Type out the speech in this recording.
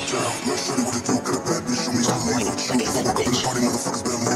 Little shorty with a do, got a bad bitch, show me how to leave. Woke up in the party, motherfuckers better